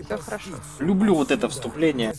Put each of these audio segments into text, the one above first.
Все хорошо. Люблю вот это вступление.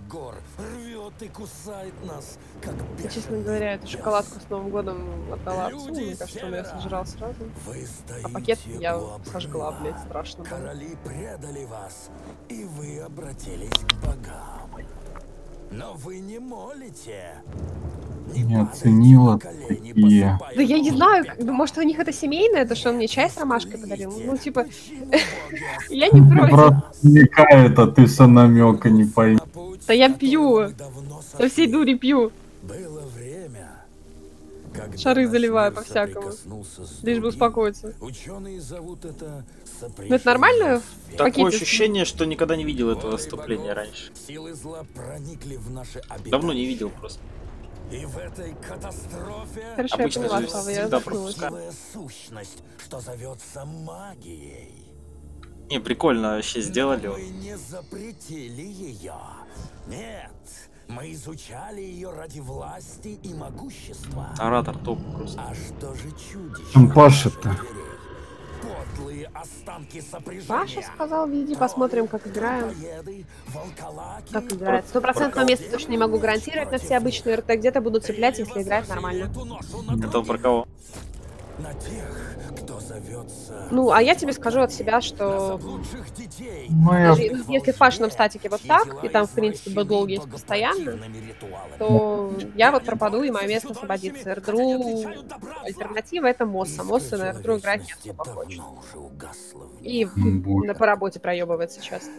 И, честно говоря, эту шоколадку с Новым годом отдала отцу. Мне кажется, он ее сожрал сразу. А пакет я сожгла, блядь, страшно было. Короли предали вас, и вы обратились к богам. Но вы не молите. Не оценила такие. Да я не знаю, может, у них это семейное, то, что он мне чай с ромашкой подарил. Ну, типа, я не против. Просто намекает, а ты все намека не пойми. Да я пью. Со всей дури пью. Было время, когда Шары наш заливаю мир по-всякому. соприкоснулся с Лишь бы другим. успокоиться. Ученые зовут это Ну, это нормально? В Такое пакете с- ощущение, что никогда не видел этого вступления раньше. Силы зла проникли в наши обиталища. Давно не видел просто. И в этой катастрофе Хорошо, Обычно я поняла, же Слава, я всегда заткнулась. пропускаю. сущность, что зовется магией. Не, прикольно вообще сделали. Мы не запретили ее. Нет, мы изучали ее ради власти и могущества. Оратор топ просто. А что же чудище? Там Паша-то. Подлые останки сопряжения. Паша сказал, веди, посмотрим, как играем. Трупоеды, волколаки, Как играет. 100% место точно не могу гарантировать, но все обычные РТ где-то будут цеплять, если играть нормально. Это про кого? на тех, кто зовется... Ну, а я тебе скажу от себя, что заблудших детей. Моя... даже если в Пашином статике вот так, и там, в принципе, бэдлоу есть постоянно, то я вот пропаду, и мое место освободится. Эрдру альтернатива — это Мосса. Мосса на Эрдру играть не особо хочет. И по работе проебывается часто.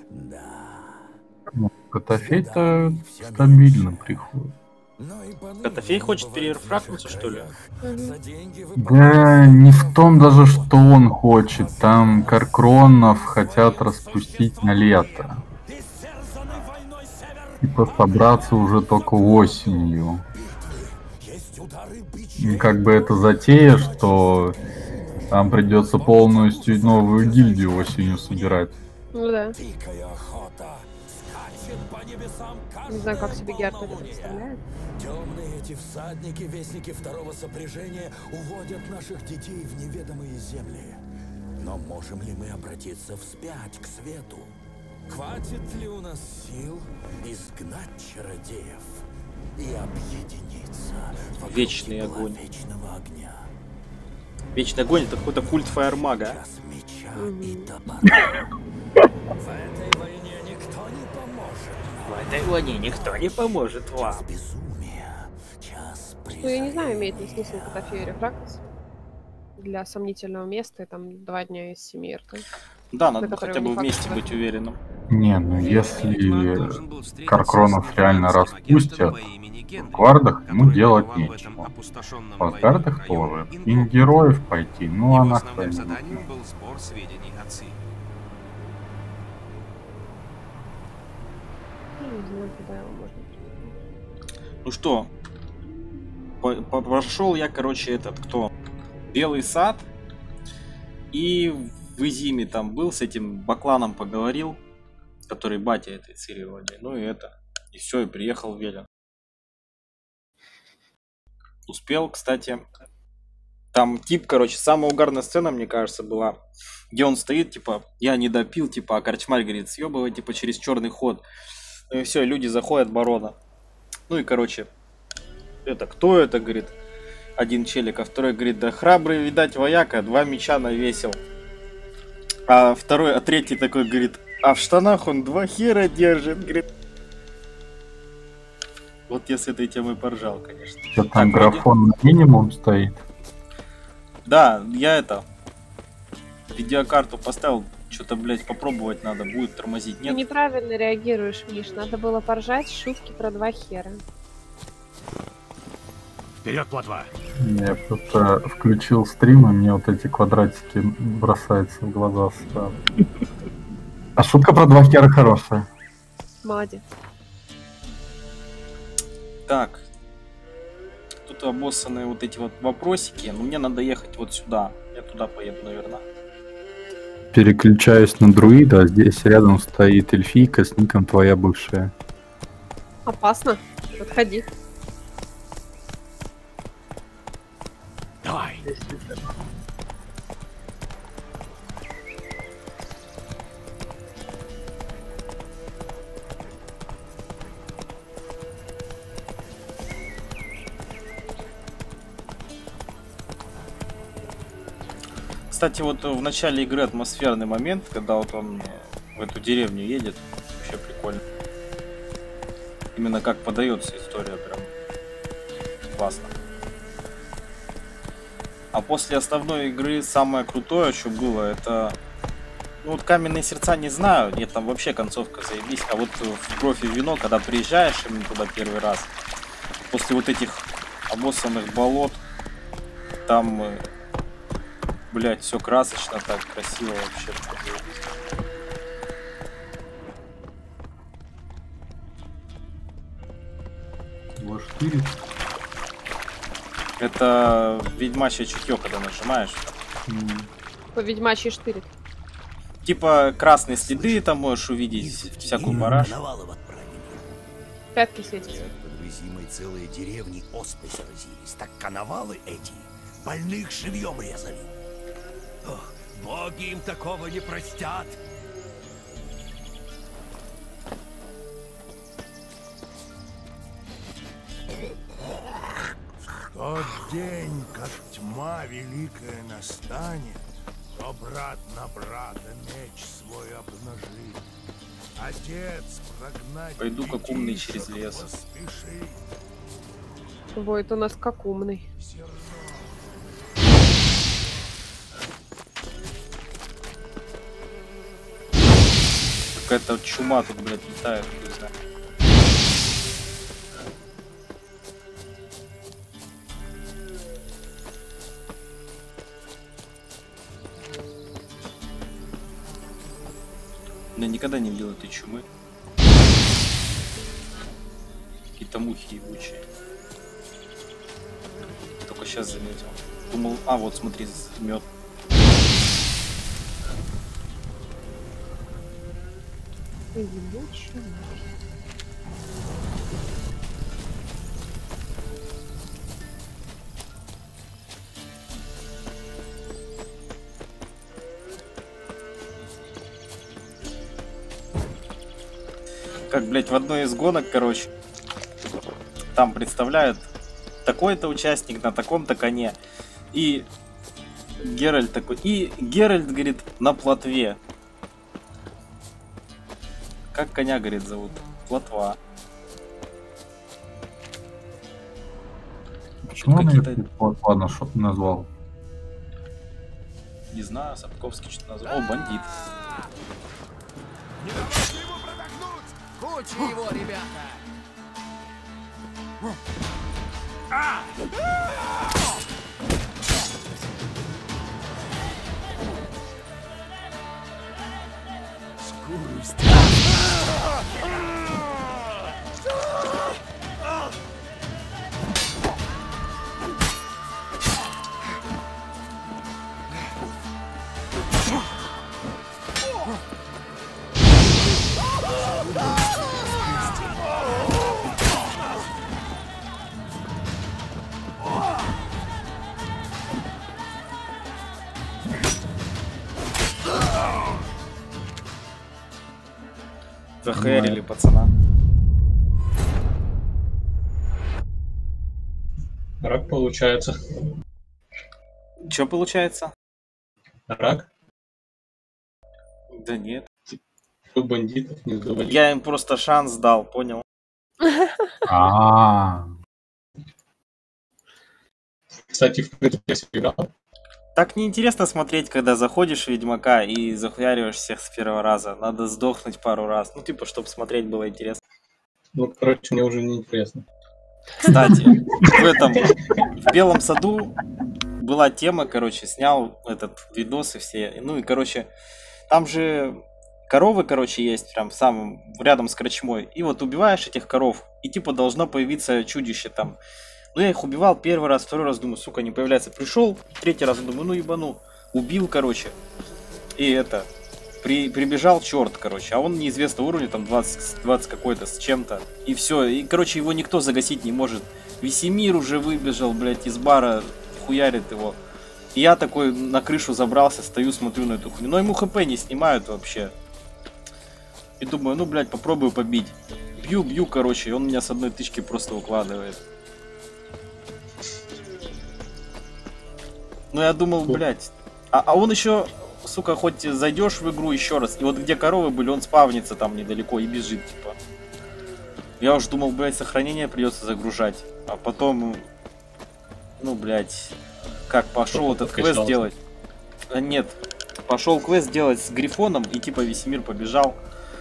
Котофей-то стабильно приходит. Котофей хочет перерфракнуться, что ли? Да не в том даже, что он хочет. Там Каркронов хотят распустить на лето. Типа собраться уже только осенью. И как бы это затея, что там придется полностью новую гильдию осенью собирать. Ну да. Не знаю, как себе Герт это представляет. Темные эти всадники, вестники второго сопряжения, уводят наших детей в неведомые земли. Но можем ли мы обратиться вспять к свету? Хватит ли у нас сил изгнать чародеев и объединиться вокруг Вечный тепла огонь. вечного огня? Вечный огонь — это какой-то культ фаермага. Час меча и топора. В этой войне никто не поможет нам. В этой войне никто не поможет вам. Час безумия, час Ну, я не знаю, презрения. имеет ли смысл Котофею рефракс для сомнительного места, и там 2 дня из 7 РТ. Да, надо На хотя которого бы не факт, вместе что- быть уверенным. Не, ну если Каркронов реально распустят, в гвардах ему делать нечего. В гвардах тоже. И героев пойти, ну а Его нахрен. основным заданием был сбор сведений о ЦИ. Я не знаю, куда его можно. Ну что, прошел я, короче, этот, кто? Белый сад. И в Изиме там был, с этим Бакланом поговорил, который батя этой Цири вроде. Ну и это. И все, и приехал в Велен. Успел, кстати. Там тип, короче, самая угарная сцена, мне кажется, была, где он стоит, типа, я не допил, типа, а корчмарь говорит, съебывай, типа, через черный ход. Ну и все, люди заходят, барона. Ну и, короче, это, кто это, говорит, один челик, а второй говорит, да храбрый, видать, вояка, 2 меча навесил. А второй, а третий такой говорит, а в штанах он 2 хера держит, говорит. Вот я с этой темой поржал, конечно. Что там Так, вроде- графон на минимум стоит. Да, я это, видеокарту поставил, что-то, блядь, попробовать надо, будет тормозить, Ты нет? неправильно реагируешь, Миш. Надо было поржать шутки про 2 хера. Вперед, плотва! Я просто включил стрим, и мне вот эти квадратики бросаются в глаза сразу. А шутка про 2 хера хорошая. Молодец. Так, тут обоссанные вот эти вот вопросики, но мне надо ехать вот сюда, я туда поеду, наверное. Переключаюсь на друида, а здесь рядом стоит эльфийка с ником твоя бывшая. Опасно. Подходи. Давай! Кстати, вот в начале игры атмосферный момент, когда вот он в эту деревню едет, вообще прикольно. Именно как подается история, прям классно. А после основной игры самое крутое, что было, это... Ну вот Каменные сердца не знаю, нет, там вообще концовка заебись. А вот в Кровь и вино, когда приезжаешь именно туда первый раз, после вот этих обоссанных болот, там, блять, все красочно, так красиво вообще. В4. Это ведьмачье чутье, когда нажимаешь. По ведьмачьей штырит. Типа красные следы там можешь увидеть, всякую бараш. Пятки светятся. Под Визимой целые деревни оспой заразились. Так коновалы эти больных живьем резали. Ох, боги им такого не простят. Тот день, как тьма великая настанет, то брат на брата меч свой обнажит. Отец прогнать Пойду как умный детишек через лес. поспешит. Будет у нас как умный. Какая-то чума тут, блядь, летает. Не знаю. Я никогда не видел этой чумы. Какие-то мухи ебучие. Только сейчас заметил. Думал, а вот смотри, мед. Как, блять, в одной из гонок, короче, там представляют такой-то участник на таком-то коне. И Геральт такой. И Геральт, говорит, на плотве. Как коня, говорит, зовут? Плотва. Почему он ее Какие-то- ладно, что ты назвал? Не знаю, Сапковский что-то назвал. О, бандит. Не давайте ему продохнуть! Куча его, ребята! Захерили пацана. Рак получается. Че получается? Рак? Да нет. Тут бандитов не сдавали. Я им просто шанс дал, понял? А, Кстати, в эту версию играл. Так неинтересно смотреть, когда заходишь в Ведьмака и захуяриваешь всех с первого раза. Надо сдохнуть пару раз. Ну, типа, чтобы смотреть было интересно. Ну, короче, мне уже не интересно. Кстати, в Белом саду была тема, короче, снял этот видосы все. Ну и, короче, там же коровы, короче, есть прям рядом с корчмой. И вот убиваешь этих коров, и типа должно появиться чудище там. Ну я их убивал первый раз, второй раз, думаю, сука, не появляется. Пришел, третий раз, думаю, ну ебану. Убил, короче. И это, прибежал черт, короче. А он неизвестного уровня, там 20 какой-то с чем-то. И все, и, короче, его никто загасить не может. Весемир уже выбежал, блядь, из бара, хуярит его. И я такой на крышу забрался, стою, смотрю на эту хуйню. Но ему хп не снимают вообще. И думаю, ну, блядь, попробую побить. Бью, короче, и он меня с одной тычки просто укладывает. Ну, я думал, блядь, А он еще, сука, хоть зайдешь в игру еще раз, и вот где коровы были, он спавнится там недалеко и бежит, типа. Я уж думал, блядь, сохранение придется загружать. А потом, ну, блядь, как пошел этот квест делать? Нет, пошел квест делать с Грифоном, и типа весь мир побежал.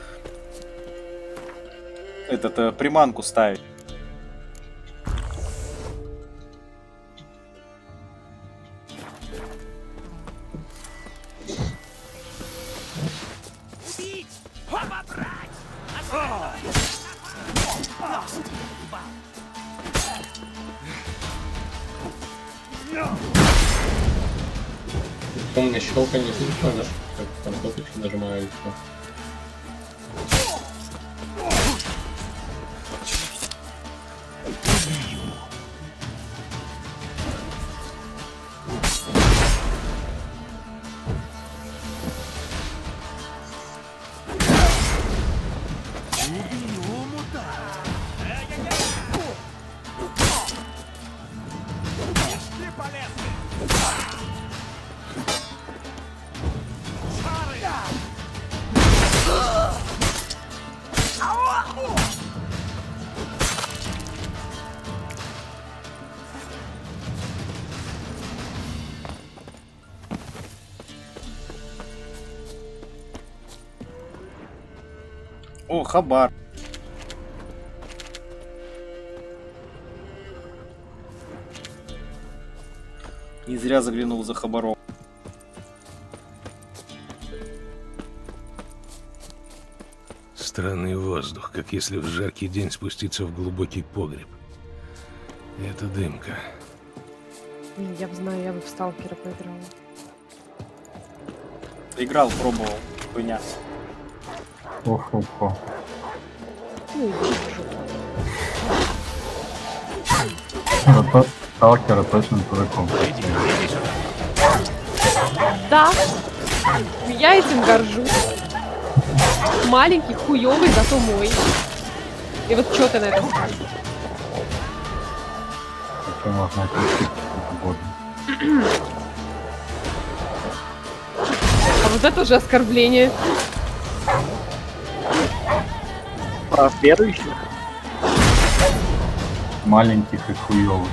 Приманку ставить. Помню, щелка не слышно, да? Как там кнопочки нажимаю и все. О, хабар. Не зря заглянул за хабаром. Странный воздух, как если в жаркий день спуститься в глубокий погреб. Это дымка. Я бы знаю, я бы в Сталкера поиграла. Играл, пробовал. Хуйня. Ох-ох-ох. Ну, Сталкера точно дураком. да, я этим горжусь. Маленький, хуёвый, зато мой. И вот что ты на это скажешь? Еще можно отнести свободно. А вот это уже оскорбление. А следующий? Маленьких и хуёвых.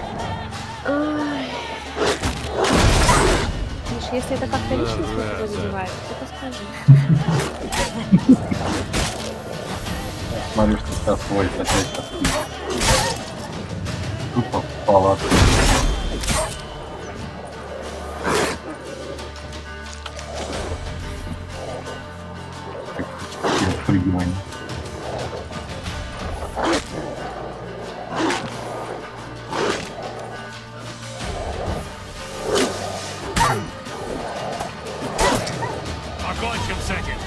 Миш, если это как-то личность тебя задевает, то скажи. Смотрю, что сейчас свой опять. Тупо в палатку. Прыгивание. Покончим с этим!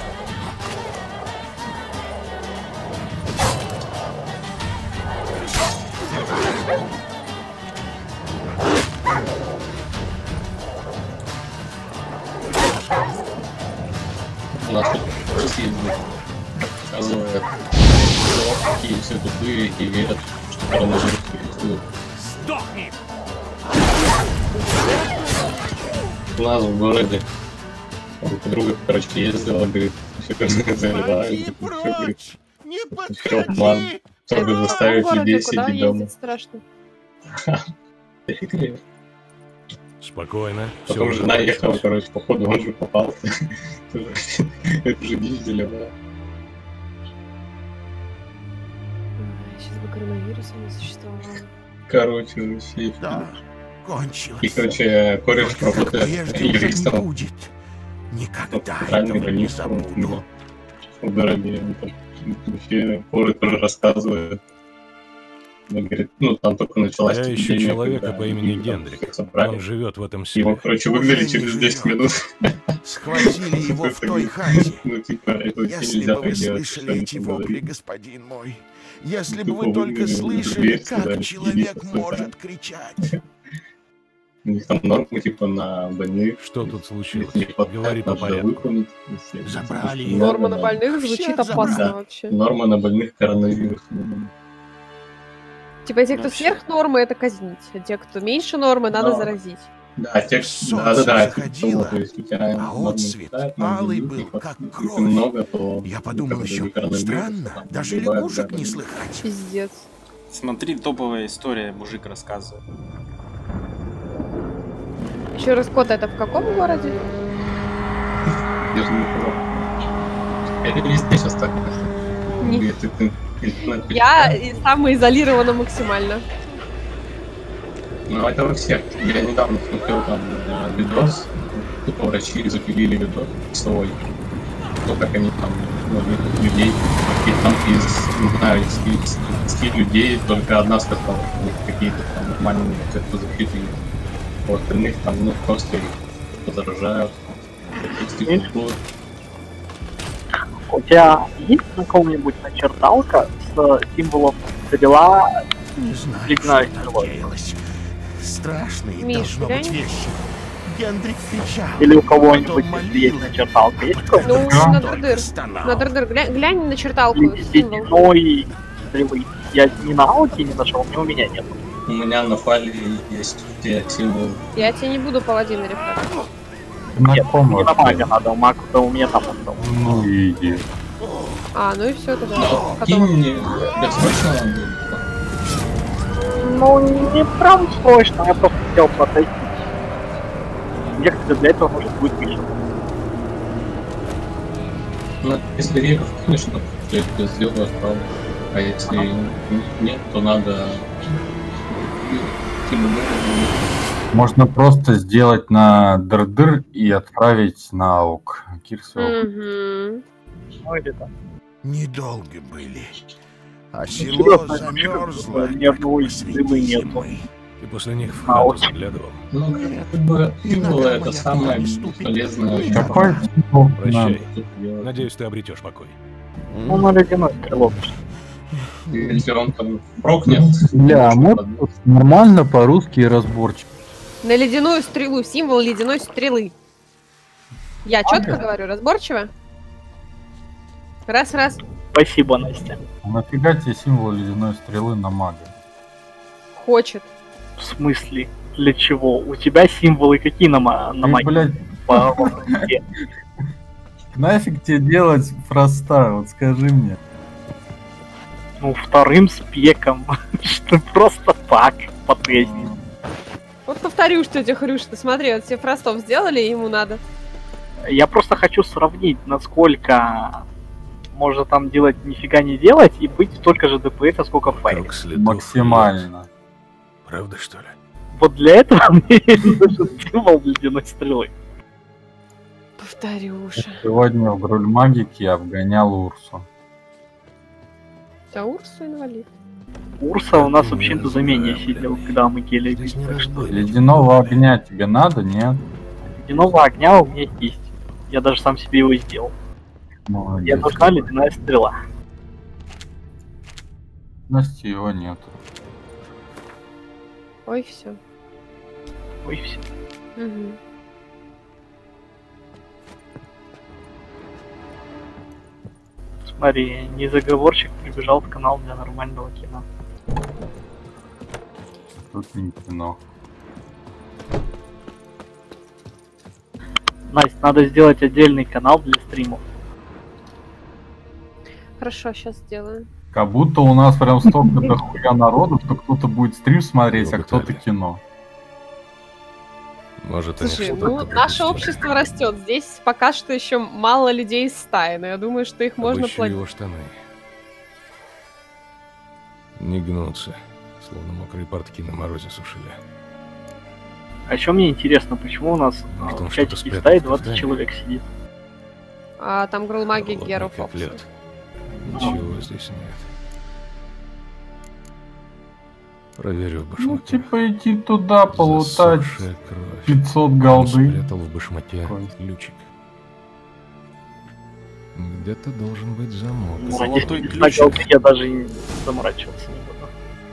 У нас тут съездили. Показывает, какие все тупые и верят, что коронавирус существует. Сдохни! У нас в городе подруга, короче, ездила, говорит, все заливают, все, говорит, все план, чтобы заставить людей сидеть дома. Страшно. Спокойно. Потом жена ехала, короче, походу он же попался. Это же дичь заливала. Сейчас бы коронавируса не существовало. Короче, вообще. Да, кончилось. И, короче, кореш работает юристом. Будет. Никогда Центральный этого не границ забуду. в городе. Вообще, хоры тоже рассказывают. Он говорит, ну там только началась Я ищу эпидемия, человека когда по имени люди там Гендрик. всех собрали. Он живет в этом Его, селе. короче, выгнали через 10 минут. Схватили его в той хате. Ну, типа, это вообще Если нельзя бы вы так делать, слышали что они эти там вопли, говорили. господин мой, если бы Тупо вы только выгнали, слышали, дверь сюда, как иди человек сюда. может кричать. У них там нормы, типа, на больных. Что тут случилось? Если не хватает, Говори по надо порядку. выполнить. Если Забрали не его. Норма надо, на больных звучит Всех опасно забрали. вообще. Норма на больных коронавирус. Типа те, кто Вообще. сверх нормы, это казнить. А те, кто меньше нормы, надо Да. заразить. Да, текст, Солнце да, заходило, то есть у тебя а отцвет алый был, как кровь. много, то Я подумал еще, странно, даже лягушек не слыхать. Пиздец. Смотри, топовая история, мужик рассказывает. Еще раз, кот, это в каком городе? Это не здесь осталось. Не. Я самоизолирована максимально. Ну, это во всех. Я недавно смотрел там видос, тупо врачи запилили видос свой. То, как они там, людей, и там из, не знаю, из людей только одна сказала, что у них какие-то там нормальные кто защиты. У остальных там, просто их заражают. У тебя есть на ком-нибудь начерталка с символом стрела? Не знаю, Ледяная что стрела. там делалось. Страшные Миш, должно глянь. быть вещи. Гендрик кричал. Или у кого-нибудь, потом если есть молил, начерталка, есть потом Ну, кто-то? на только Дырдыр. стонал. На Дырдыр. Глянь на черталку. Символ. Ледяной стрелы. Я ни на ауте не нашел, ни у меня нет. У меня на файле есть те символы. Я тебе не буду паладина реферать. Нет, Знакомо. не на мага надо, маг-то у меня там остался. Ну и иди. А, ну и все тогда. Кинь Потом... мне бессрочно надо будет. Ну, не прям срочно, я просто хотел протестить. Некоторые для этого может будет еще. Ну, если реков, конечно, я это сделаю, отправлю. А если нет, то надо... Можно просто сделать на Дырдыр и отправить на аук. Кирсел. Мгм. Ну или там. Недолго были. А село Серьезно, замерзло, ни одного как из посреди стрелы нету. зимы. Ты после них в А, хату вот. заглядывал. Ну, как бы, символы это самое полезное. Какой символ Прощай. надо? Надеюсь, ты обретешь покой. Ну, на ледяной стрелок. Если он там прокнет... Бля, а может нормально по-русски и разборчиво. На ледяную стрелу. Символ ледяной стрелы. Я четко говорю, разборчиво? Раз. Спасибо, Настя. А нафига тебе символ ледяной стрелы на мага? Хочет. В смысле? Для чего? У тебя символы какие на Ты, магии? блядь, По высоте. нафиг тебе делать проста, вот скажи мне. Ну, вторым спеком. Что просто так потестить. Вот повторю, что тебе хрюш. Ты смотри, вот все фростов сделали, и ему надо. Я просто хочу сравнить, насколько можно там делать нифига не делать и быть столько же ДПС, сколько в файле. Вокруг следов Максимально. нет. Правда, что ли? Вот для этого мне нужен символ ледяной стрелы. Повторюша. Сегодня в Грульмагике я обгонял Урсу. А Урсу инвалид. Урса у нас вообще на замене сидел, когда мы гели. Здесь не Так что разбой. Ледяного огня тебе надо, нет? ледяного огня у меня есть. Я даже сам себе его сделал. Мне Молодец. нужна ледяная стрела. Насти его нет. Ой, все. Ой, все. Угу. Смотри, незаговорщик прибежал в канал для нормального кино. Тут не кино. Настя, надо сделать отдельный канал для стримов. Хорошо, сейчас сделаю. Как будто у нас прям столько дохуя народу, что кто-то будет стрим смотреть, а Много кто-то тайны. кино. Может, они Слушай, что-то ну наше пропустили. общество растет. Здесь пока что еще мало людей из стаи, но я думаю, что их можно Обыщу платить. его штаны. Не гнутся, словно мокрые портки на морозе сушили. А еще мне интересно, почему у нас В том, в что-то чатике спрятано стаи в 20 тайне. человек сидит. А там грулмаги Холодный, Геру как Фокса. лед. Ничего здесь нет. Проверю в Ну, башмаке. типа идти туда, полутать Засохшая кровь. 500 Он голды. спрятал в башмаке Такой. ключик. Где-то должен быть замок. Ну, Золотой ради ключик. голды я даже и заморачиваться не буду.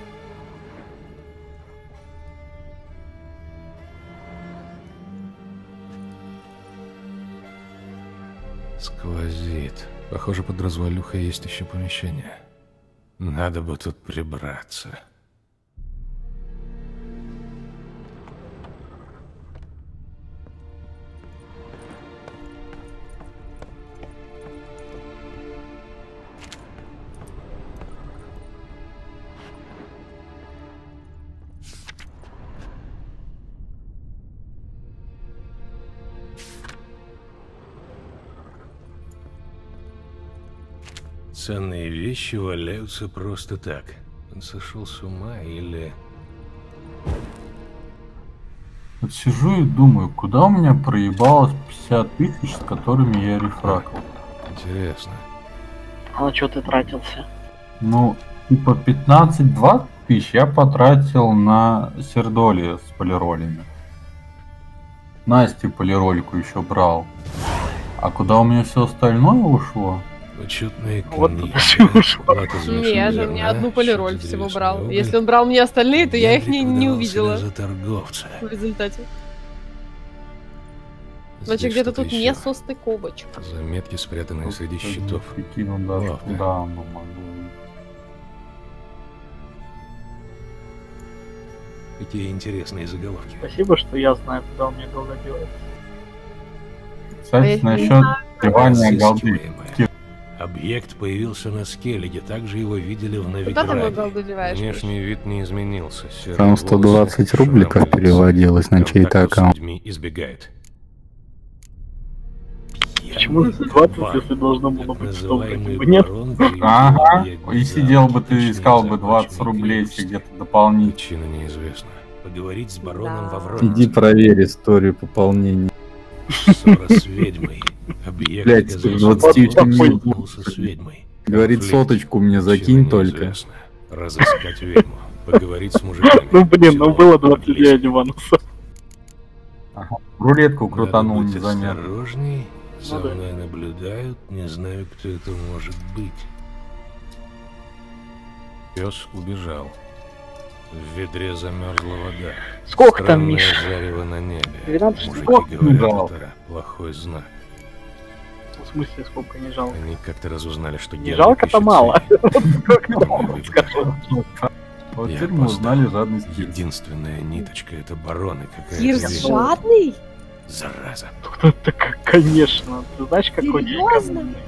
Сквозит. Похоже, под развалюхой есть еще помещение. Надо бы тут прибраться. Ценные вещи валяются просто так. Он сошел с ума или... Вот сижу и думаю, куда у меня проебалось 50 тысяч, с которыми я рефракал. Интересно. А на что ты тратился? Ну, типа 15-20 тысяч я потратил на сердоли с полиролями. Настю полирольку еще брал. А куда у меня все остальное ушло? Учетные Вот книги. туда же ушло. Не, я же мне одну полироль всего брал. Если он брал мне остальные, то я их не увидела За торговца. в результате. Значит, где-то тут не состыковочка. Заметки, спрятанные среди счетов. Прикинул даже, Ловко. куда оно могло. Какие интересные заголовки. Спасибо, что я знаю, куда у меня голда делается. Кстати, я не насчет знаю. сбивания голды. Разыскиваемое. Объект появился на Скеллиге, также его видели в Куда ты мой Новиграде. голду деваешь? Внешний вид не изменился. Серые Там волосы, 120 шрам рубликов на лице. переводилось на чей-то Контактов с аккаунт. людьми избегает. Почему 20, если должно было Так быть 100? называемый Почему нет? барон приютил Ага, объект и за сидел бы ты, отличные искал бы 20 заплаченные рублей клиенты. себе где-то дополнительно. Причина неизвестна. Поговорить с бароном Да. во Вроне. Иди проверь историю пополнения. Ссора с ведьмой. Объект Блядь, оказался 20 бароном, минут. столкнулся с ведьмой. Говорит, Конфликт. соточку мне Причина закинь только. неизвестна. Разыскать ведьму. Поговорить с мужиками. Ну блин, ну Всего было 20 близко. дядь Ивануса. Рулетку Надо крутанул быть незаметно. осторожней. За Ну да. мной наблюдают. Не знаю, кто это может быть. Пес убежал. В ведре замерзла вода. Сколько там, Странное Миша? зарево на небе. 12 Мужики штук? говорят, жалко. это плохой знак. В смысле, сколько не жалко? Они как-то разузнали, что Не Генрих жалко-то ищет мало. цель. Мой выбор. Вот Я теперь мы опоздал. узнали жадность Кирса. Единственная ниточка — это бароны какая-то. Кирс ведьма. жадный? Зараза. Это конечно. Ты знаешь, какой Серьезно? экономный?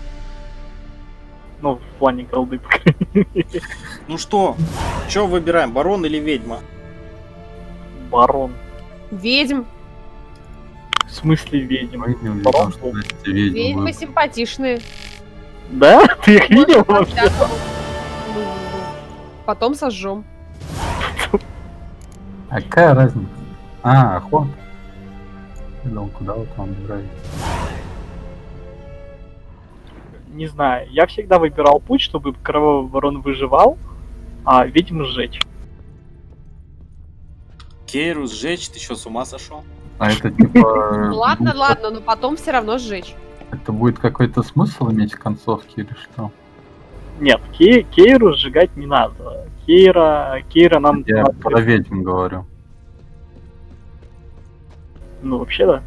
Ну, в плане голды, по крайней мере. Ну что выбираем, барон или ведьма? Барон. Ведьм. В смысле ведьм? Мы не Барон увидим, что был. Настя ведьма Ведьмы выбрала. симпатичные. Да? Ты их видел Можно вообще? по-всякому. Ну, потом сожжем. А какая разница? А, охота. Я думал, куда вы там играете? Не знаю. Я всегда выбирал путь, чтобы кровавый ворон выживал, а ведьм сжечь. Кейру сжечь, ты что, с ума сошел? А это типа... Ну, ладно, ладно, но потом все равно сжечь. Это будет какой-то смысл иметь в концовке или что? Нет, Кейру сжигать не надо. Кейра нам... Я про ведьм говорю. Ну, вообще, да.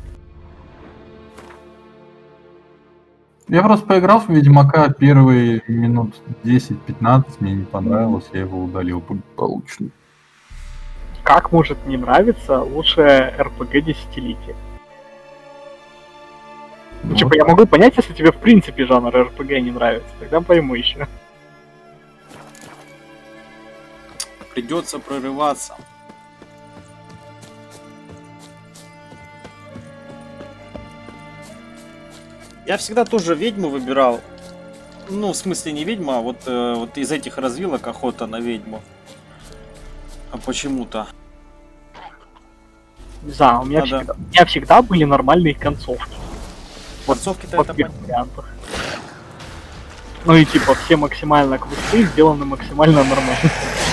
Я просто поиграл в Ведьмака первые минут 10-15, мне не понравилось, я его удалил благополучно. Как может не нравиться лучшее РПГ десятилетия? Ну, типа, я могу понять, если тебе в принципе жанр РПГ не нравится, тогда пойму еще. Придется прорываться. Я всегда тоже ведьму выбирал. Ну, в смысле не ведьма, а вот из этих развилок охота на ведьму. А почему-то. Не знаю, у меня всегда были нормальные концовки. Концовки-то Во это всех вариантах. Ну и типа все максимально квесты сделаны максимально нормально.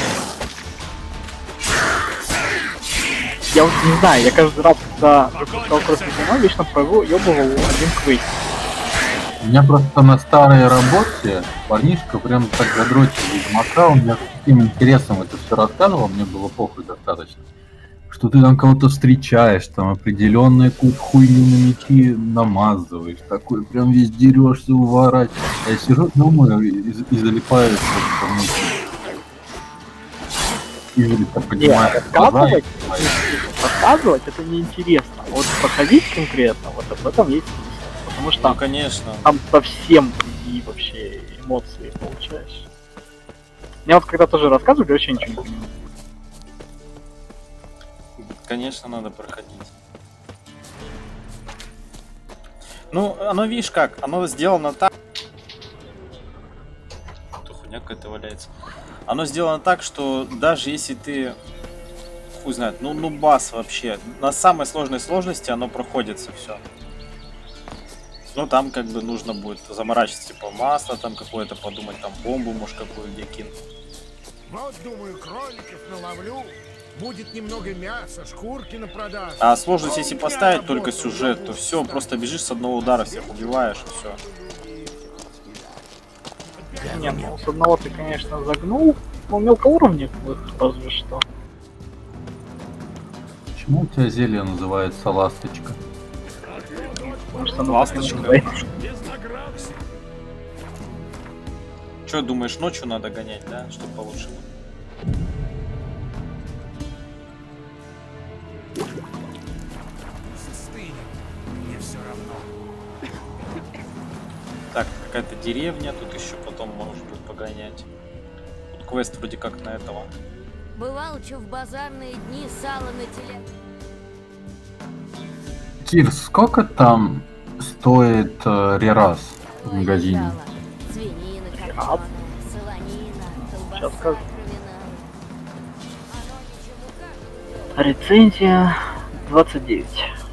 Я вот не знаю, я каждый раз, когда запускал Кровь Ведьмака, вечно проебывал один квест. У меня просто на старой работе парнишка прям так задротил Ведьмака, он мне с таким интересом это все рассказывал, мне было похуй достаточно. Что ты там кого-то встречаешь, там определенную какую-то хуйню на мечи намазываешь, такой прям весь дерешься, уворачиваешь. Я сижу, думаю и залипаю в внутри. Изредка поднимаю глаза и рассказывать это неинтересно. Вот проходить конкретно, вот об этом есть смысл. Потому что ну, конечно. Там совсем другие вообще эмоции получаешь. Мне вот когда тоже рассказывали, вообще ничего не понимаю. Конечно, надо проходить. Ну, оно, видишь как, оно сделано так. хуйня какая-то валяется. Оно сделано так, что даже если ты, хуй знает, ну бас вообще, на самой сложной сложности оно проходится все. Ну там как бы нужно будет заморачиваться, типа масло там какое-то, подумать, там бомбу, может, какую где кинуть. Вот, думаю, кроликов наловлю. Будет немного мяса, шкурки на продажу. А сложность, если поставить только сюжет, то все, просто бежишь с одного удара, всех убиваешь, и все. Нет, ну с одного ты, конечно, загнул, но мелкоуровневых разве что. Почему у тебя зелье называется ласточка? Потому что оно Ласточка. Че, думаешь, ночью надо гонять, да? Чтобы получше было? Так, какая-то деревня, тут еще потом может быть погонять. Тут квест вроде как на этого. Бывал, что в базарные дни сало на теле. Кир, сколько там стоит рерас в магазине? Свинина, копченая, солонина, Сейчас колбаса, скажу. кровяная. Рецензия 29.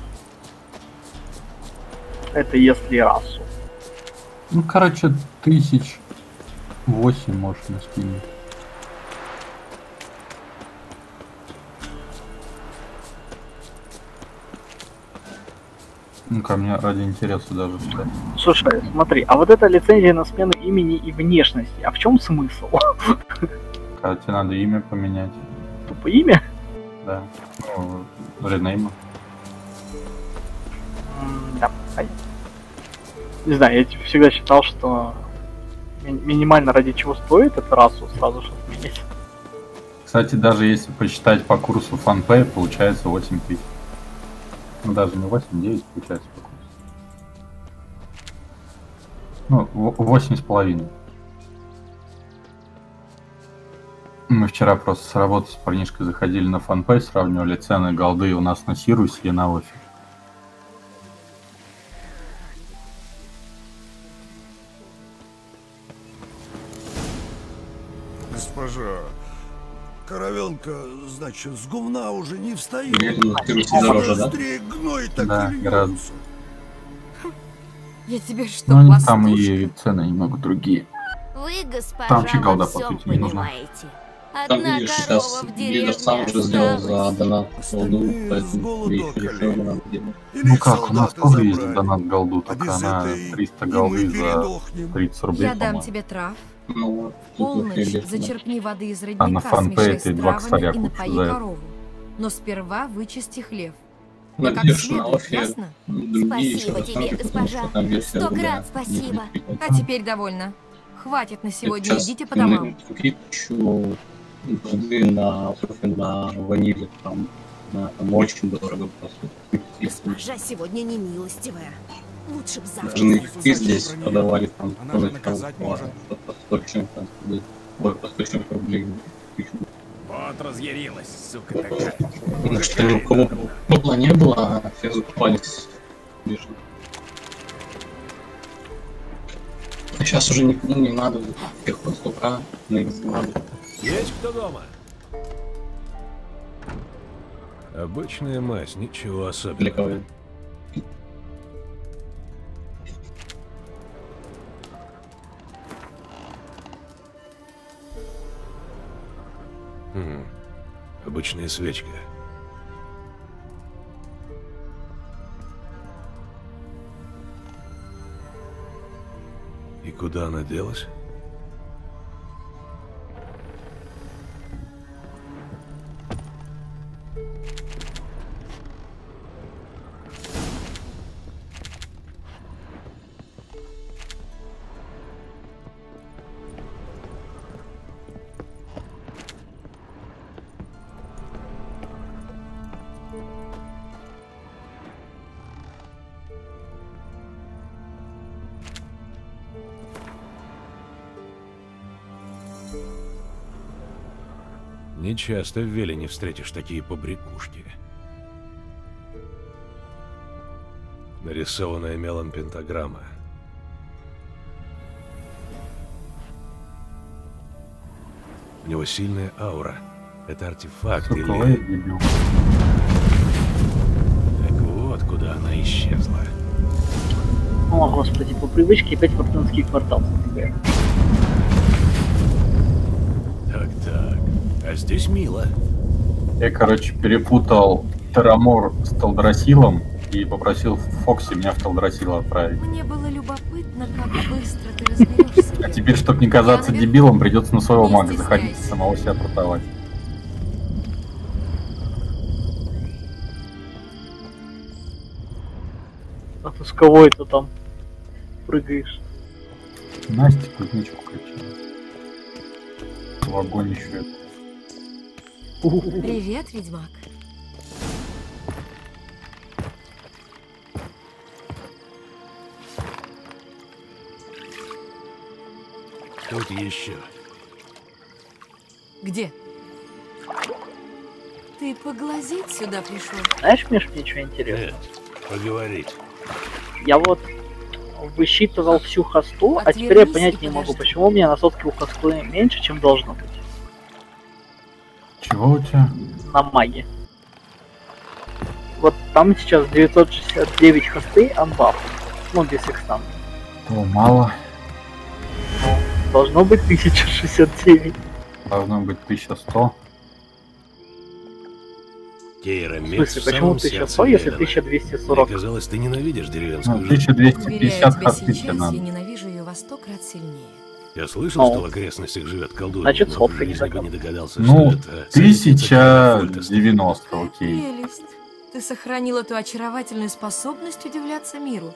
Это если расу. Ну, короче, 1008 можно скинуть. Ну, ко мне ради интереса даже сюда. Слушай, смотри, а вот эта лицензия на смену имени и внешности, а в чем смысл? Когда тебе надо имя поменять. Тупо имя? Да. Ну, ренейма. Да, понятно. Не знаю, я всегда считал, что минимально ради чего стоит эту расу сразу же отменить. Кстати, даже если посчитать по курсу FunPay, получается 8000. Ну, даже не 8-9 получается по курсу. Ну, 8,5. Мы вчера просто с работы с парнишкой заходили на FunPay, сравнивали цены голды у нас на Сирусе и на Офе. Госпожа, коровенка, значит, с гумна уже не встает. Дороже, да? Быстрее гной так Да, и гораздо. льется. Я тебе что, Ну, пастушка? там и цены немного другие. Вы, госпожа, Там вообще голда, во по всем сути, не нужна. понимаете. Там, Одна видишь, корова сейчас в Лидер сам деревне уже сделал за осталась. донат голду, Остальные с поэтому голоду видишь, решил околели. надо делать. Или Ну их как, у нас солдаты тоже есть забрали. донат голду, А только без она этой 300 и мы голды за передохнем. 30 рублей, Я дам по-моему. тебе трав. Ну вот, тут Полночь вообще без зачерпни воды из А на родника, фанпэй смешай ты с 2 травами косаря и купишь напои за это. корову. Но сперва вычисти хлев. Да как Надеюсь, на следует, офе ясно? другие еще Спасибо тебе, расценки, потому что госпожа. там версия 100 другая. крат спасибо. А теперь довольно. Хватит на сегодня, Сейчас идите по домам. купить еще голды на офе на ваниле, там очень дорого просто. Госпожа сегодня не милостивая. Лучше б завтра. Даже на XP здесь Она продавали там Она тоже же наказать по может. 100 чем-то. Ой, по 100 чем-то рублей. Вот разъярилась, сука такая. Ну что, ни у кого бабла не было, а все закупались. Лишь. А сейчас уже никому не надо, всех по 100к, на их надо. Есть кто дома? Обычная мазь, ничего Для кого? особенного. Обычная свечка. И куда она делась? Нечасто в Велине встретишь такие побрякушки. Нарисованная мелом пентаграмма. У него сильная аура. Это артефакт Сука, или... ой, дебил. Так вот, куда она исчезла. О, господи, по привычке опять Фортунский квартал. Так. А здесь мило. Я, короче, перепутал Терамор с Талдрасилом и попросил Фокси меня в Талдрасил отправить. Мне было любопытно, как быстро ты разберешься. А теперь, чтобы не казаться дебилом, придется на своего мага заходить и самого себя продавать. А ты с кого это там прыгаешь? Настя кузнечку качала. В огонь еще. Привет, ведьмак. Тут еще. Где? Ты поглазеть сюда пришел? Знаешь, Миш, мне что интересно? Нет, поговорить. Я вот высчитывал всю хосту, а теперь я понять не могу, почему у меня на сотке у хосты меньше, чем должно быть. Чего у тебя? На маге. Вот там сейчас 969 хосты анбаф. Ну, без экстанта. О, мало. Должно быть 1069. Должно быть 1100. Кейра, В смысле, почему 1100, если 1240? Мне казалось, ты ненавидишь деревенскую Ну, жизнь. 1250 хосты тебе Сейчас надо. я ненавижу ее во 100 крат сильнее. Я слышал, что в окрестностях живет колдунья, Значит, но в сотка не жизни бы такая. не догадался, Ну, что это... 1090, окей. Прелесть. Ты сохранила ту очаровательную способность удивляться миру.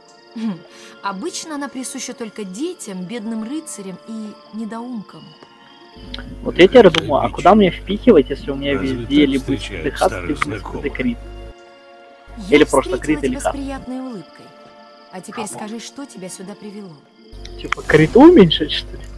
Обычно она присуща только детям, бедным рыцарям и недоумкам. Вот я теперь думаю, а куда мне впихивать, если у меня Разве везде так либо встречают дыхат, старых либо знакомых? крит? Я Или просто встретила крит или тебя с хат? приятной улыбкой. А теперь скажи, что тебя сюда привело? Типа криту уменьшить, что ли?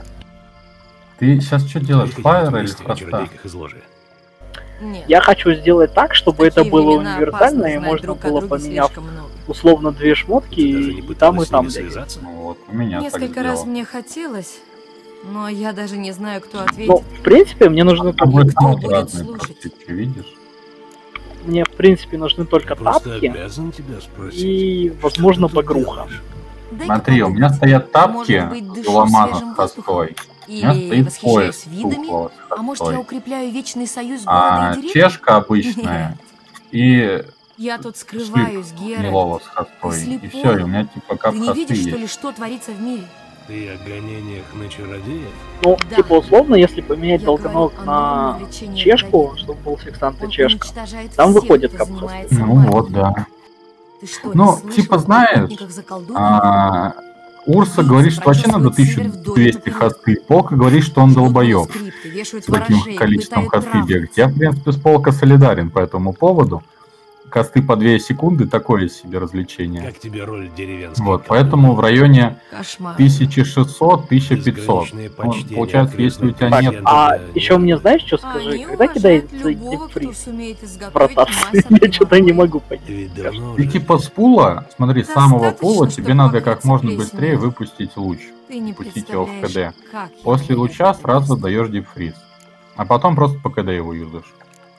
Ты сейчас что делаешь, Вы фаер хотите или вести о хоста? чародейках из ложи? Нет. Я хочу сделать так, чтобы это Такие было времена универсально, опасно и знать можно друг о было, друге поменяв слишком много. условно две шмотки, Ты даже не и там, пыталась и с там ними взять. связаться? Ну вот, у меня так Несколько раз сделал. мне хотелось, но я даже не знаю, кто ответит. Ну, в принципе, мне нужны Там будет Кто много будет разные, слушать? просто, ты что, видишь? мне, в принципе, нужны только Я просто тапки обязан тебя спросить. и, возможно, Что ты багруха. делаешь? Дай-ка Смотри, у меня подумать. стоят тапки Может быть, дышу Ламана свежим с хостой. У меня Или стоит восхищаюсь пояс видами? тухлого с А может, я хостой. укрепляю вечный союз города А и деревни? чешка обычная и Я тут скрываюсь, Геральт. гнилого с хостой. Ты И слепой. все, и у меня типа кап Ты не хосты видишь, что есть. ли, что творится в мире? Ты о гонениях на чародеев? Ну, Да. типа, условно, если поменять Я долгоног говорю о новом на увлечении чешку, Аркадия. чтобы был секстант и Он чешка, уничтожает там всех, выходит кто кап занимается Ну магией. вот, да. Ты что, Ну, не слышал типа, о знаешь, охотниках за колдуньями? Урса Убийца говорит, что вообще надо прочесывает север вдоль 1200 поперек. хосты. Полка говорит, что он Живут долбоёб. манускрипты, вешают С таким ворожей, количеством пытают хосты травниц. бегать. Я, в принципе, с Полка солидарен по этому поводу. Косты по 2 секунды такое себе развлечение. Как тебе роль деревенской Вот, колдуньи? поэтому в районе Кошмар. 1600-1500. Безграничное Ну, почтение получается, если у тебя Так, нет... клиентов, а да, еще нет. мне знаешь, что скажи? Они Когда уважают кидается любого, кто дипфриз сумеет в изготовить ротацию? мастер Я что-то не дымовой. могу понять. Ты ведь давно Ты уже... типа с пула, смотри, с самого Достаточно, пула чтобы тебе надо как покрыться можно плесенью. быстрее выпустить луч. Ты не Пустить его в представляешь, КД. как я После боюсь луча этой сразу мысли. даешь дипфриз. А потом просто по КД его юзаешь.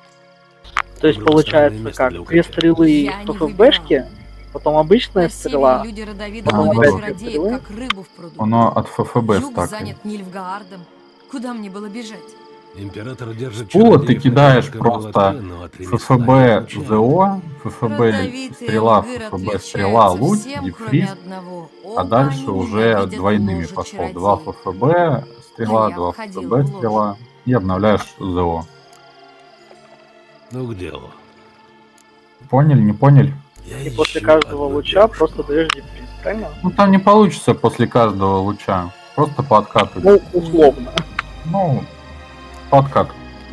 То есть Выбрал получается странное место как? для 2 укрытия. стрелы Я не в ФФБшке, потом обычная На севере стрела. люди родовито Потом ловят наоборот. чародеев, как рыбу в пруду. Оно от ФФБ Юг стакает. занят Нильфгаардом. Куда мне было бежать? Император держит Пула чародеев ты на кидаешь коротком просто молотке, но от ремесла не ФФБ отличается. ЗО, ФФБ Родовитые стрела, лгыры ФФБ стрела, отличаются луч, всем, дифриз, кроме одного. а Оба дальше они уже ненавидят двойными ложу пошел. чародеев. 2 ФФБ стрела, А я 2 входила ФФБ в ложу. стрела и обновляешь ЗО. Ну, к делу. Поняли, не поняли? Я И после ищу каждого одну луча девушку. просто даешь дипфриз, правильно? Ну там не получится после каждого луча. Просто по откату. Ну, условно. Ну, по откату.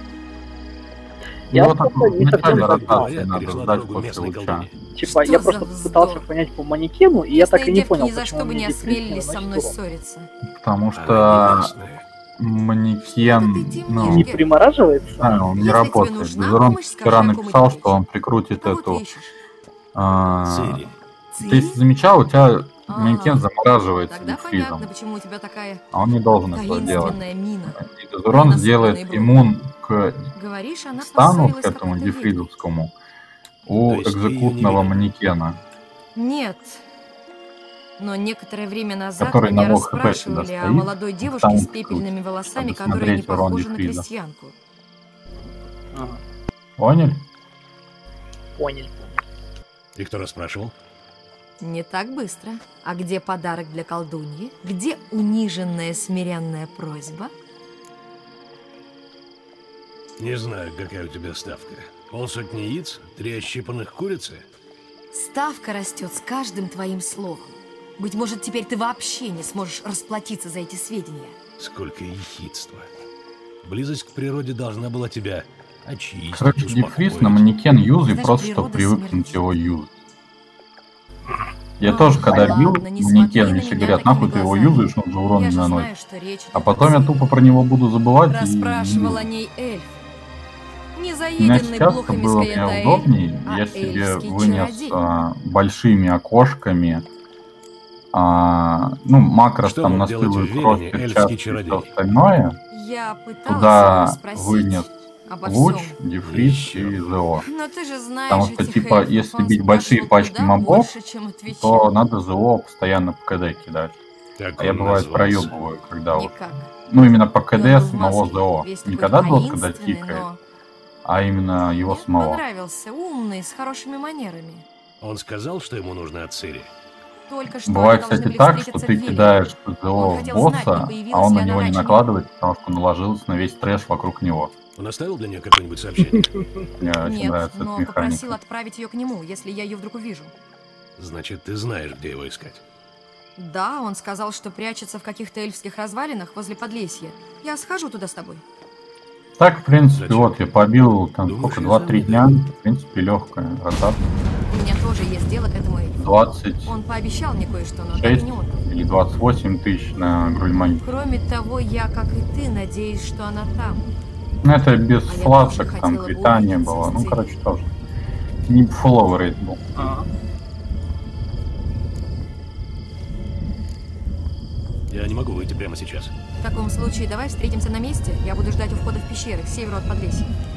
Я Его так просто в не начале совсем ротации Говорят, надо перешла ждать дорогу после местной луча. колдуньи. Типа, Что я за просто вздор? пытался понять по манекену, и я так и Местные не девки понял, ни за почему что бы мне не дипфриз осмелились со наносит мной урон. ссориться. Потому Она что не местная. манекен, Что-то ты ну, Не темнишь, примораживается? он не Если тебе работает. нужна Безурон помощь, скажи, вчера о ком написал, идешь. что он прикрутит Кого ты эту... ищешь? Цири. Ты если замечал, у тебя манекен замораживается Тогда дифризом. понятно, почему у тебя такая А он не должен этого делать. таинственная мина. И Дезурон сделает иммун к Говоришь, она стану, к поссорилась с этому какой-то ведьмой. дифризовскому, у То есть ты её не экзекутного видел? манекена, Нет. Но некоторое время назад который меня на лох хп всегда расспрашивали о стоит, молодой в девушке самом с пепельными волосами, чтобы которая не смотреть урон похожа на дифриза. крестьянку. Ага, Поняли? понял. И кто расспрашивал? Не так быстро. А где подарок для колдуньи? Где униженная смиренная просьба? Не знаю, какая у тебя ставка. 500 яиц? 3 ощипанных курицы? Ставка растет с каждым твоим словом. Быть может, теперь ты вообще не сможешь расплатиться за эти сведения. Сколько ехидства. Близость к природе должна была тебя очистить, Короче, дифриз успокоить. на манекен юзай, Значит, просто чтобы природа привыкнуть смердит. его юзать. Я Ну, тоже, когда бил ладно, не манекен, смотри мне на все меня говорят, такими нахуй ты его глазами. юзаешь, он же урон Я не же наносит. знаю, что речь А идет потом о я силе. тупо про него буду забывать и... Расспрашивал о ней эльф. Не У меня заеденный сейчас блохами было мне Скаятаэль, удобнее, а я себе эльфский вынес чародей. большими окошками, ну, макрос Что там мог делать настылую в кровь, Велине перчатки эльфский и все чародей? остальное. Я пыталась Туда его спросить вынес обо луч, всем. дифриз Еще. и ЗО. Но ты же знаешь Потому что, этих типа, эльфов, если он бить большие спрашивал пачки куда мобов, больше, чем отвечал. то надо ЗО постоянно по КД кидать. Как А я, он бывает, назвался? проебываю, когда вот... Никак. Ну, именно по И он КД был в самого маске, ЗО. весь Не такой когда дот, когда таинственный, тикает, но а именно его мне самого. понравился, умный, с хорошими манерами. Он сказал, что ему нужно от Цири? Только что Бывает, они должны кстати, были так, что встретиться ты в Вилле. кидаешь ЗО Он в хотел знать, не босса, появилась а он ли на она него не раньше накладывает, потому что наложился на весь трэш вокруг него. Он оставил для нее какое-нибудь сообщение? Мне очень Нет, нравится но эта попросил механика. отправить ее к нему, если я ее вдруг увижу. Значит, ты знаешь, где его искать. Да, он сказал, что прячется в каких-то эльфских развалинах возле Подлесья. Я схожу туда с тобой. Так, в принципе, Зачем? вот я побил там Думаешь, сколько, я 2-3 знаю, дня, да? в принципе, легкая ротация. У меня тоже есть дело к этому эльфу. 20 Он пообещал мне кое-что, но так и 6 не отдал. или 28 тысяч на Грульмане. Кроме того, я, как и ты, надеюсь, что она там. Ну, это без А я фласок, тоже там хотела бы квитания увидеться было. с Ну, Цири. короче, тоже. Не фуловый рейд был. Ага. Я не могу выйти прямо сейчас. В таком случае давай встретимся на месте. Я буду ждать у входа в пещеры, к северу от Подлесья.